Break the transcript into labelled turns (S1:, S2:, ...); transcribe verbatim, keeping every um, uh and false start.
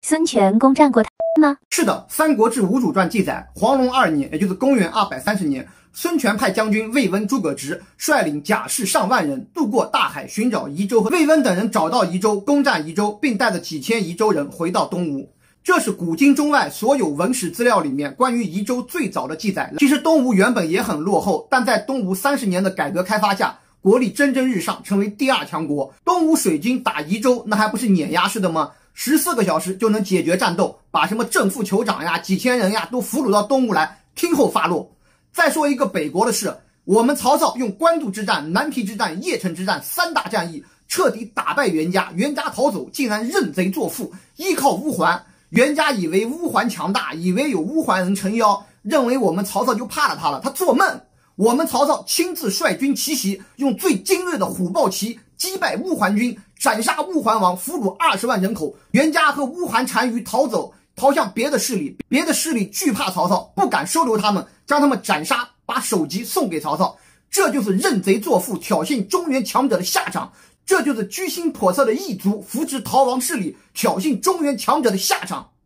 S1: 孙权攻占过他吗？
S2: 是的，《三国志·吴主传》记载，黄龙二年，也就是公元二百三十年，孙权派将军魏温、诸葛直率领甲士上万人渡过大海寻找宜州，和魏温等人找到宜州，攻占宜州，并带着几千宜州人回到东吴。这是古今中外所有文史资料里面关于宜州最早的记载。其实东吴原本也很落后，但在东吴三十年的改革开发下，国力蒸蒸日上，成为第二强国。东吴水军打宜州，那还不是碾压式的吗？十四个小时就能解决战斗，把什么正副酋长呀、几千人呀都俘虏到东吴来，听候发落。再说一个北国的事，我们曹操用官渡之战、南皮之战、邺城之战三大战役，彻底打败袁家，袁家逃走，竟然认贼作父，依靠乌桓。袁家以为乌桓强大，以为有乌桓人撑腰，认为我们曹操就怕了他了，他做梦。我们曹操亲自率军奇袭，用最精锐的虎豹骑击败乌桓军，斩杀乌桓王，俘虏二十万人口。袁家和乌桓单于逃走，逃向别的势力，别的势力惧怕曹操，不敢收留他们，将他们斩杀，把首级送给曹操。这就是认贼作父，挑衅中原强者的下场。这就是居心叵测的异族扶持逃亡势力，挑衅中原强者的下场。